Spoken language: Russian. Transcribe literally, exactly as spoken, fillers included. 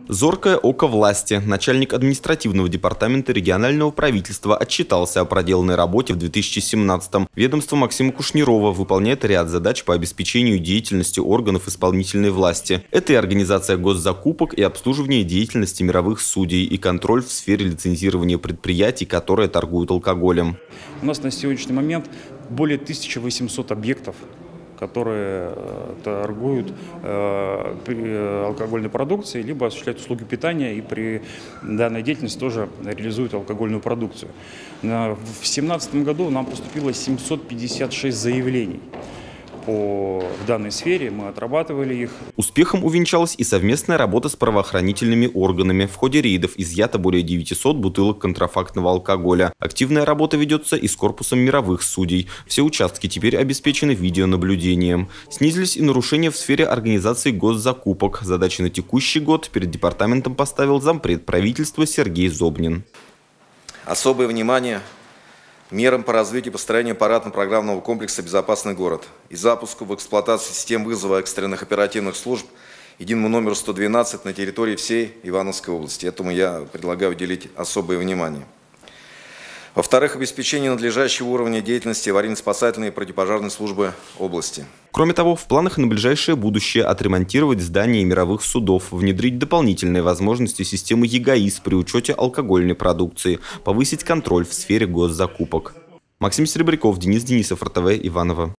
Зоркое око власти. Начальник административного департамента регионального правительства отчитался о проделанной работе в две тысячи семнадцатом. Ведомство Максима Кушнирова выполняет ряд задач по обеспечению деятельности органов исполнительной власти. Это и организация госзакупок, и обслуживание деятельности мировых судей, и контроль в сфере лицензирования предприятий, которые торгуют алкоголем. У нас на сегодняшний момент более тысячи восьмисот объектов, которые торгуют э, алкогольной продукцией, либо осуществляют услуги питания и при данной деятельности тоже реализуют алкогольную продукцию. В две тысячи семнадцатом году нам поступило семьсот пятьдесят шесть заявлений по в данной сфере, мы отрабатывали их. Успехом увенчалась и совместная работа с правоохранительными органами. В ходе рейдов изъято более девятисот бутылок контрафактного алкоголя. Активная работа ведется и с корпусом мировых судей. Все участки теперь обеспечены видеонаблюдением. Снизились и нарушения в сфере организации госзакупок. Задачи на текущий год перед департаментом поставил зампред правительства Сергей Зобнин. Особое внимание мерам по развитию и построению аппаратно-программного комплекса «Безопасный город» и запуску в эксплуатацию систем вызова экстренных оперативных служб единому номеру сто двенадцать на территории всей Ивановской области. Этому я предлагаю уделить особое внимание. Во-вторых, обеспечение надлежащего уровня деятельности аварийно-спасательной и противопожарной службы области. Кроме того, в планах на ближайшее будущее отремонтировать здания мировых судов, внедрить дополнительные возможности системы ЕГАИС при учете алкогольной продукции, повысить контроль в сфере госзакупок. Максим Серебряков, Денис Денисов, эр тэ вэ, Иваново.